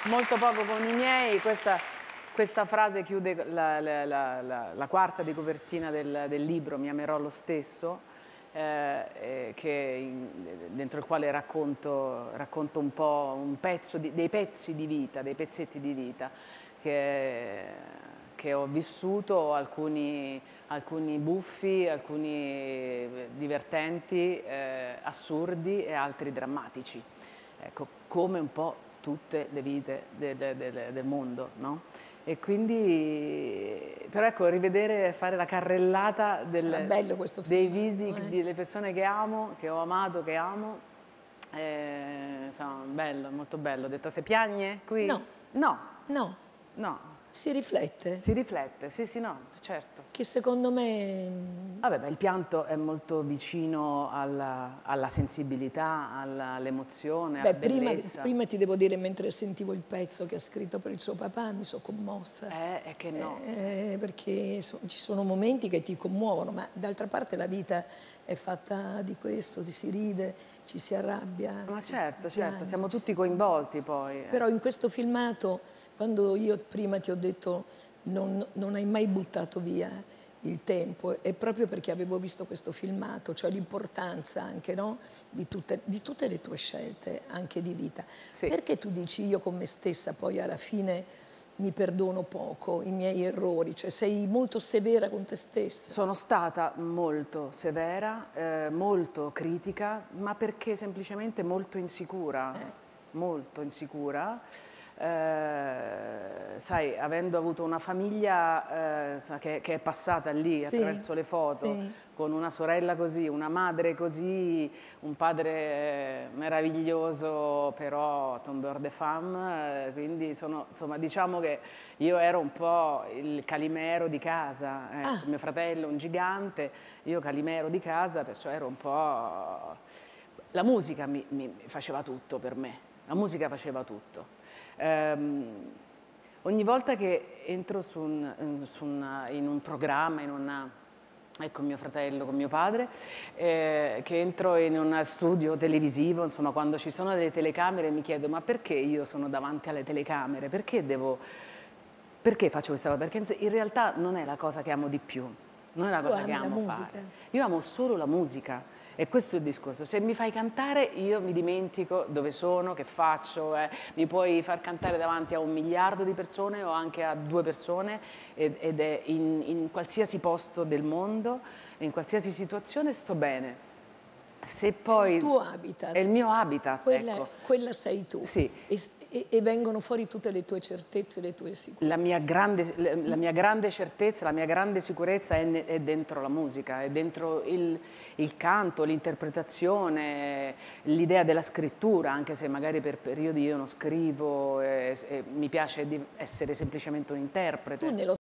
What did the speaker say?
molto poco con i miei. Questa frase chiude la quarta di copertina del libro, Mi amerò lo stesso, dentro il quale racconto un po' dei pezzi di vita, dei pezzetti di vita che ho vissuto, alcuni buffi, alcuni divertenti, assurdi e altri drammatici. Ecco, come un po' tutte le vite del mondo, no? E quindi, però ecco, rivedere, fare la carrellata bello questo dei film, visi delle persone che amo, che ho amato, che amo, insomma, bello, molto bello. Ho detto, se piagne qui? No. No. No. No. Si riflette? Si riflette, sì, sì, no, certo. Che secondo me... Vabbè, beh, il pianto è molto vicino alla sensibilità, all'emozione, alla bellezza. Prima ti devo dire, mentre sentivo il pezzo che ha scritto per il suo papà, mi sono commossa. È che no. Perché ci sono momenti che ti commuovono, ma d'altra parte la vita è fatta di questo, si ride, ci si arrabbia. Ma certo, piange, siamo tutti coinvolti poi. Però in questo filmato, quando io prima ti ho detto non hai mai buttato via il tempo, è proprio perché avevo visto questo filmato, cioè l'importanza anche, no? di tutte le tue scelte, anche di vita. Sì. Perché tu dici io con me stessa poi alla fine mi perdono poco i miei errori, cioè sei molto severa con te stessa? Sono stata molto severa, molto critica, ma perché semplicemente molto insicura, molto insicura. Sai, avendo avuto una famiglia che è passata lì attraverso le foto, con una sorella così, una madre così, un padre meraviglioso, però tombeur de femme, quindi insomma, diciamo che io ero un po' il Calimero di casa, mio fratello un gigante, io Calimero di casa, perciò ero un po'... La musica mi faceva tutto per me. La musica faceva tutto. Ogni volta che entro in un programma, ecco mio fratello con mio padre, che entro in un studio televisivo, insomma quando ci sono delle telecamere mi chiedo ma perché io sono davanti alle telecamere? Perché faccio questa cosa? Perché in realtà non è la cosa che amo di più, non è la cosa che amo fare. Io amo solo la musica. E questo è il discorso, se mi fai cantare io mi dimentico dove sono, che faccio, mi puoi far cantare davanti a 1 miliardo di persone o anche a 2 persone ed è in qualsiasi posto del mondo, in qualsiasi situazione sto bene. Se poi... È il tuo habitat. È il mio habitat, quella sei tu. Sì. E vengono fuori tutte le tue certezze, le tue sicurezze. La mia grande certezza, la mia grande sicurezza è dentro la musica, è dentro il canto, l'interpretazione, l'idea della scrittura, anche se magari per periodi io non scrivo, mi piace essere semplicemente un interprete.